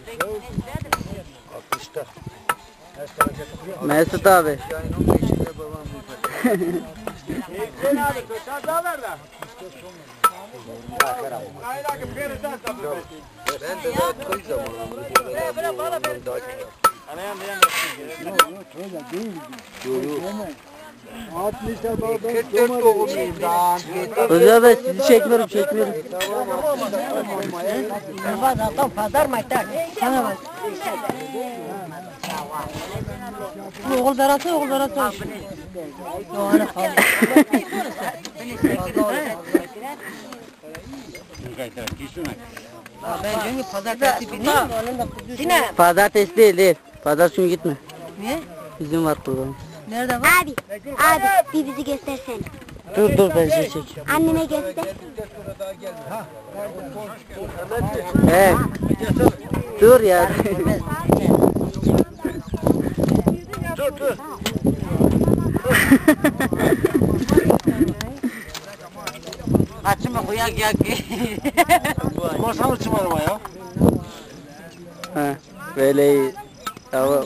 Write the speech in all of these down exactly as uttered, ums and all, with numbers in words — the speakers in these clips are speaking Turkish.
altmışta. Mesut abi. Ben de daha koy zamanı. kırk dört doğumluyum daha. Özel Bey sizi çekmiyorum çekmiyorum. Oğul darası, oğul darası. Ben çünkü pazartesi bineyim. Pazartesi değil değil. Pazar günü gitme. Niye? Bizim var program. Nerede var? Abi, abi bir bizi göstersene. Dur dur ben sizi çek. Anneme göster. He. Dur ya. Dur dur. Açma koyak yak. Masanı çımarma ya. Ha, böyle iyi. Tamam.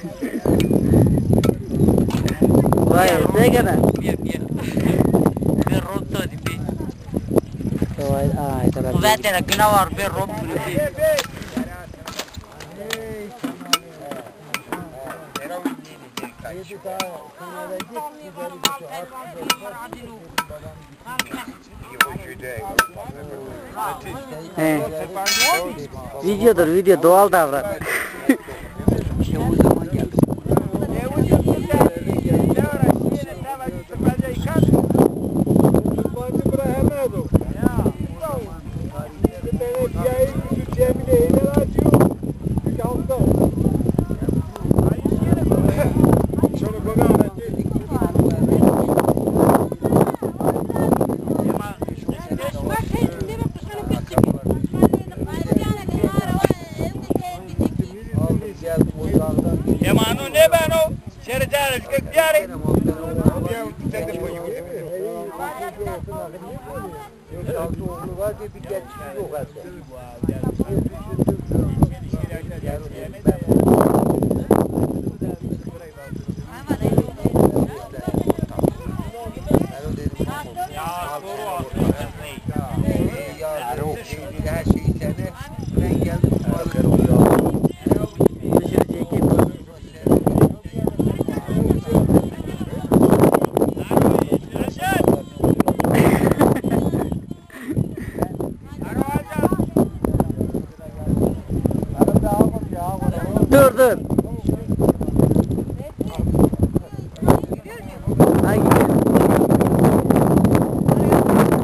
Vay ne kadar? Bir bir. Bir rotto di bir. Vay ay taraf. Kuvvetler kına var bir rotto di bir. He. Videodur video doğal davran. Emano ne ben o? Şeritler çıkıp diğeri. Altı oğlu var diye bir gençlik yok her şey içeride. Ben geldim. Dur dur.